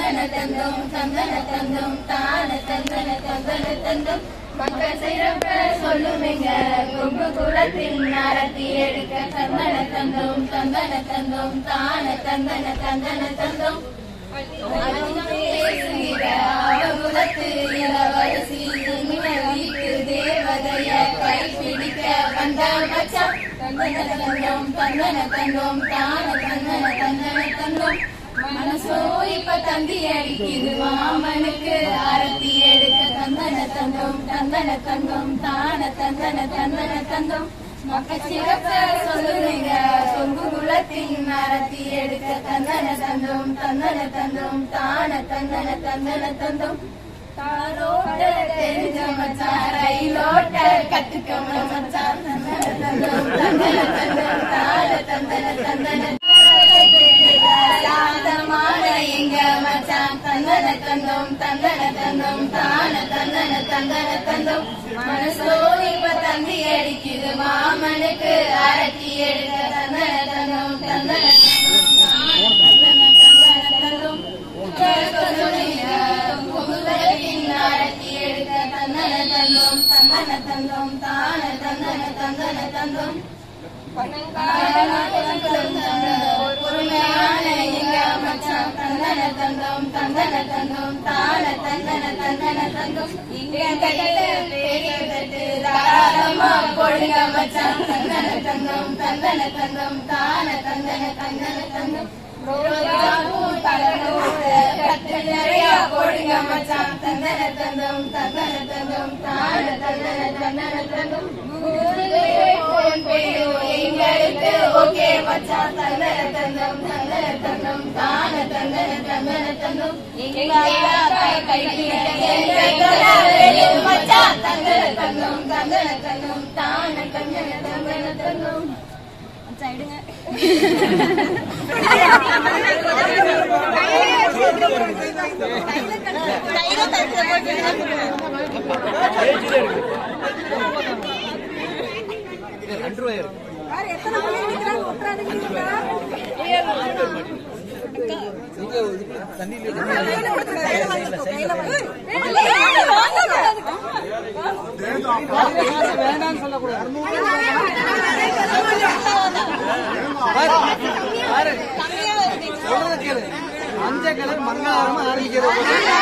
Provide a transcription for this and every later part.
தந்தன தந்தம் தந்தன தந்தம் தான தந்தன தந்தன தந்தம் மக்கள் சிறப்ப சொல்லுவீங்க கொங்கு குலத்தின் அரத்தி எடுக்க தந்தன தந்தம் தந்தன தந்தம் தான தந்தன தந்தன தந்தம் குலத்து இளவரசி வீட்டு தேவதைய கைப்பிடிக்க வந்த மச்சான் தந்தன தந்தம் தந்தன தந்தம் தான தந்தன தந்தன தந்தம் மனசோ இப்ப தந்தி அடிக்குது மாமனுக்கு ஆரத்தி எடுக்க தந்தன தந்தம் தந்தன தந்தம் தான தந்தன தந்தன தந்தம் மக்கள் சிறப்ப சொல்லுங்க சொங்கு குலத்தின் ஆரத்தி எடுக்க தந்தன தந்தம் தந்தன தந்தம் தான தந்தன தந்தன தந்தம் தாரோட்ட தெரிஞ்ச மச்சான் ரயிலோட்ட கத்துக்க மச்சான் தந்தன தந்தம் தந்தன தந்தம் தான தந்தன தந்தன சாந்தமான எங்க மச்சான் தந்தன தந்தம் தந்தன தந்தம் தான தந்தன தந்தன தந்தம் மனசோ இப்ப தந்தி அடிக்குது மாமனுக்கு அரத்தி எடுக்க தந்தன தந்தம் தந்தன தந்தம் தந்தன தந்தன தந்தம் அரத்தி எடுக்க தந்தன தந்தம் தந்தன தந்தம் தான தந்தன தந்தன தந்தம் பொறுமையான எங்க மச்சான் தந்தன தந்தம் தந்தன தந்தம் தான தந்தன தந்தன தந்தம் இங்க பெரிய தட்டு தாராளமா போடுங்க மச்சான் தந்தன தந்தம் தந்தன தந்தம் தான தந்தன தந்தன தந்தம் கட்டு நிறைய போடுங்க மச்சான் தந்தன தந்தம் தந்தன தந்தம் தான தந்தன தந்தன தந்தம் எங்களுக்கு ஓகே மச்சான் தந்தன தந்தம் தந்தன தந்தம் தான தந்தன தந்தன தந்தம் மச்சான் தந்தன தந்தம் தந்தன தந்தம் தான தந்தன தந்தன தந்தம் சைடுங்க வேண்டாம் சொல்லக்கூடாது மஞ்சள் கலர் மங்களகரமா ஆரம்பிக்கிறது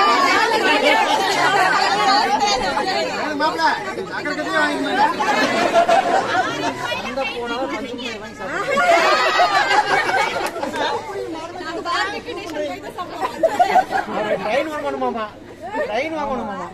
ட்ரெயின் வாங்கணுமாமா ட்ரெயின் வாங்கணுமாமா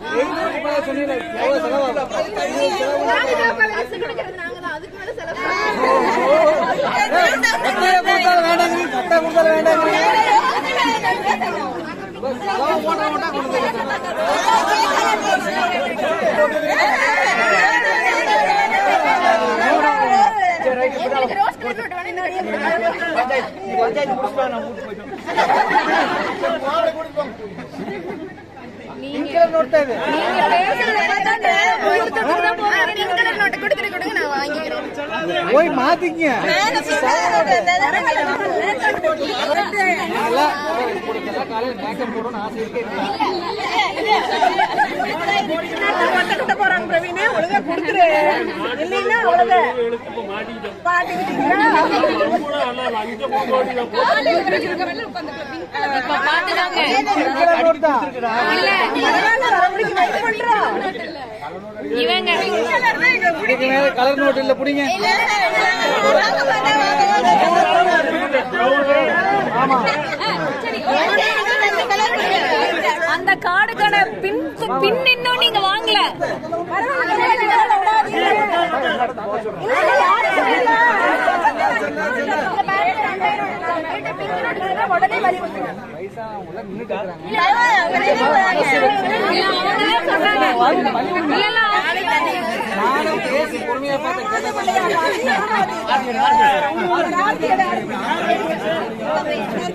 போய் மாத்திங்க போறாங்க பிரவீனே ஒழுங்கா கொடுத்துரு இல்லைன்னா அவ்வளவுதான் கலர் நோட்டு இல்ல புடிங்க அந்த கார்டுக்கான பின் இன்னும் நீங்க வாங்கல உடனே வரி பொறுமையா பார்த்து